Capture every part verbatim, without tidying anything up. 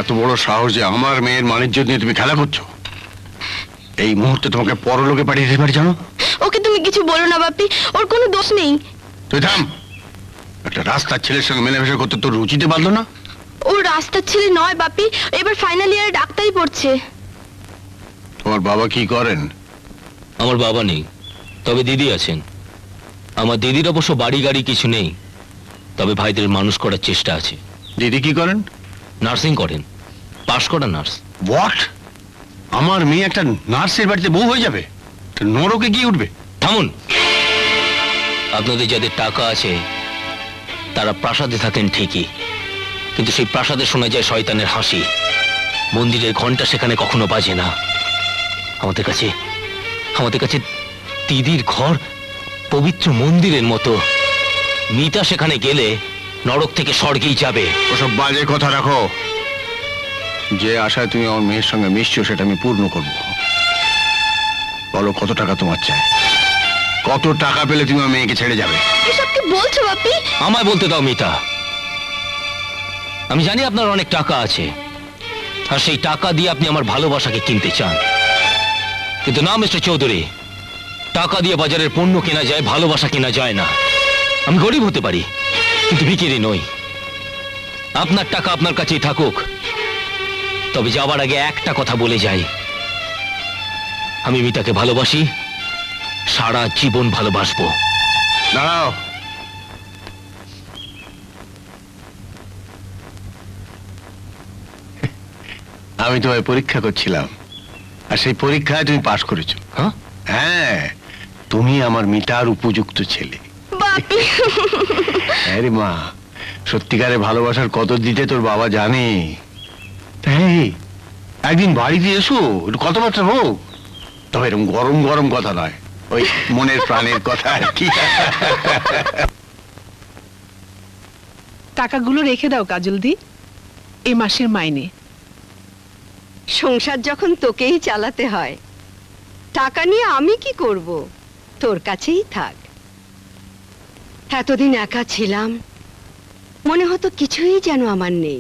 এত বড় সাহস যে আমার মেয়ের মানিজ্য নিয়ে তুমি খেলা করছো? এই মুহূর্তে তোমাকে পরলোকে পাঠিয়ে দিতে পারি জানো? ওকে তুমি কিছু বলো না বাপি, ওর কোনো দোষ নেই। তুই থাম। একটা রাস্তার ছেলের সঙ্গে মেলামেশা করতে তোর রুচিতে বাঁধলো না? ও রাস্তার ছেলে নয় বাপি, এবার ফাইনাল ইয়ারে ডাক্তারি পড়ছে। তোমার বাবা কি করেন? আমার বাবা নেই, তবে দিদি আছেন। আমার দিদির অবশ্য বাড়ি গাড়ি কিছু নেই, তবে ভাইদের মানুষ করার চেষ্টা আছে। দিদি কি করেন? নার্সিং করেন, পাশ করা নার্স। হোয়াট? আমার মেয়ে একটা নার্সের বাড়িতে বউ হয়ে যাবে? নরকে গিয়ে উঠবে। থামুন। আপনাদের যাদের টাকা আছে তারা প্রাসাদে থাকেন ঠিকই, কিন্তু সেই প্রাসাদে শোনা যায় শয়তানের হাসি। মন্দিরের ঘন্টা সেখানে কখনো বাজে না। আমাদের কাছে আমাদের কাছে দিদির ঘর পবিত্র মন্দিরের মতো। মিতা সেখানে গেলে নরক থেকে স্বর্গেই যাবে। ওসব বাজে কথা রাখো। যে আশায় তুমি আমার মেয়ের সঙ্গে মিশছো সেটা আমি পূর্ণ করব। বলো কত টাকা তোমার চাই? কত টাকা পেলে তুমি আমার মেয়েকে ছেড়ে যাবে? এসব কি বলছো বাপি? আমায় বলতে দাও মিতা। আমি জানি আপনার অনেক টাকা আছে, আর সেই টাকা দিয়ে আপনি আমার ভালোবাসাকে কিনতে চান। কিন্তু না মিস্টার চৌধুরী, টাকা দিয়ে বাজারের পণ্য কেনা যায়, ভালোবাসা কেনা যায় না। আমি গরিব হতে পারি, কিন্তু ভিখিরি নই। আপনার টাকা আপনার কাছেই থাকুক, তবে যাবার আগে একটা কথা বলে যাই, আমি মিতাকে ভালোবাসি, সারা জীবন ভালোবাসবো। দাঁড়াও। আমি তোমায় পরীক্ষা করছিলাম, আর সেই পরীক্ষায় তুমি পাশ করেছো। হ্যাঁ হ্যাঁ, তুমি আমার মিতার উপযুক্ত ছেলে। বাপি আরে মা, সত্যিকারে ভালোবাসার কদর দিতে তোর বাবা জানে। তাই একদিন বাড়িতে এসো, একটু কথাবার্তা হোক। তবে এরকম গরম গরম কথা নয়, ওই মনের প্রাণের কথা আর কি। টাকাগুলো রেখে দাও কাজল দি, এ মাসের মাইনে। সংসার যখন তোকেই চালাতে হয়, টাকা নিয়ে আমি কি করব? তোর কাছেই থাক। এতদিন একা ছিলাম, মনে হতো কিছুই যেন আমার নেই।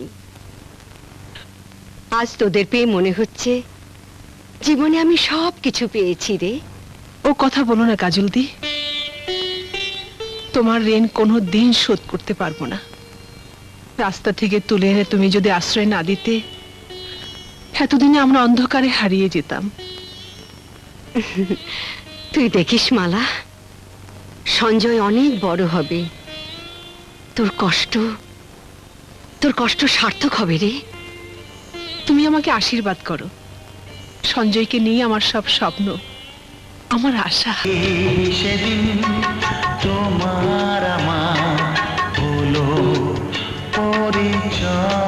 আজ তোদের পেয়ে মনে হচ্ছে জীবনে আমি সব কিছু পেয়েছি রে। ও কথা বলো না কাজল দি, তোমার ঋণ কোনো দিন শোধ করতে পারবো না। রাস্তা থেকে তুলে এনে তুমি যদি আশ্রয় না দিতে, এতদিনে আমরা অন্ধকারে হারিয়ে যেতাম। তুই দেখিস মালা, সঞ্জয় অনেক বড় হবে। তোর কষ্ট তোর কষ্ট সার্থক হবে রে। তুমি আমাকে আশীর্বাদ করো। সঞ্জয়কে নিয়ে আমার সব স্বপ্ন, আমার আশা। সেদিন তোমার আমার হলো পরিচয়।